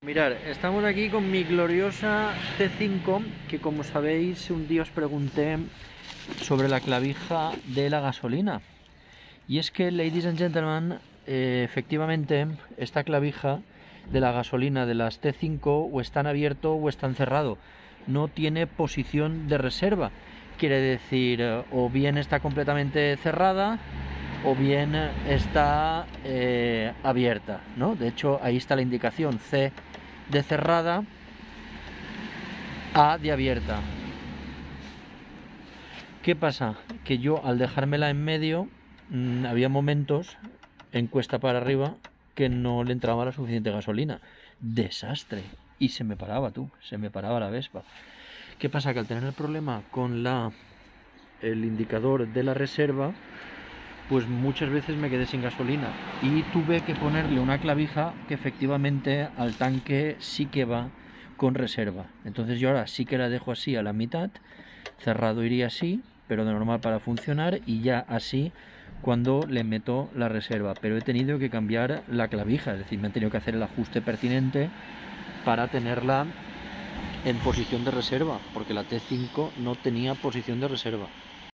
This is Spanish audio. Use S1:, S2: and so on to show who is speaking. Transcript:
S1: Mirad, estamos aquí con mi gloriosa T5, que como sabéis un día os pregunté sobre la clavija de la gasolina. Y es que, ladies and gentlemen, efectivamente esta clavija de la gasolina de las T5 o está en abierto o está en cerrado. No tiene posición de reserva. Quiere decir, o bien está completamente cerrada o bien está abierta, ¿no? De hecho, ahí está la indicación: C de cerrada, A de abierta. ¿Qué pasa? Que yo, al dejármela en medio, había momentos en cuesta para arriba que no le entraba la suficiente gasolina. Desastre. Y se me paraba, se me paraba la Vespa. ¿Qué pasa? Que al tener el problema con el indicador de la reserva, pues muchas veces me quedé sin gasolina y tuve que ponerle una clavija que efectivamente al tanque sí que va con reserva. Entonces yo ahora sí que la dejo así a la mitad, cerrado iría así, pero de normal para funcionar, y ya así cuando le meto la reserva. Pero he tenido que cambiar la clavija, es decir, me han tenido que hacer el ajuste pertinente para tenerla en posición de reserva, porque la T5 no tenía posición de reserva.